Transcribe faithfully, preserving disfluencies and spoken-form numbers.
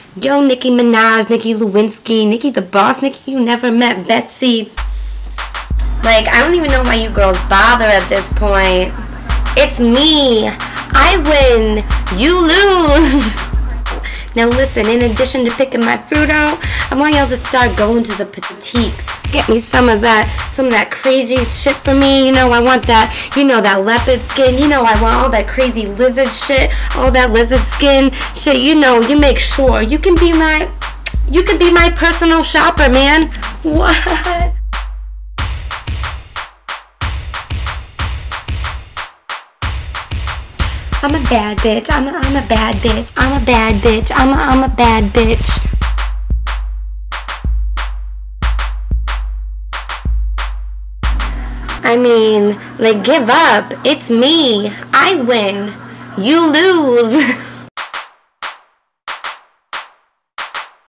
Yo, Nicki Minaj, Nicki Lewinsky, Nicki the Boss, Nicki you never met, Betsy. Like, I don't even know why you girls bother at this point. It's me. I win. You lose. Now listen, in addition to picking my fruit out, I want y'all to start going to the boutiques. Get me some of that, some of that crazy shit for me. You know, I want that, you know, that leopard skin. You know, I want all that crazy lizard shit, all that lizard skin shit. You know, you make sure you can be my, you can be my personal shopper, man. What? I'm a bad bitch. I'm a, I'm a bad bitch. I'm a bad bitch. I'm a, I'm a bad bitch. I mean, like, give up. It's me. I win. You lose.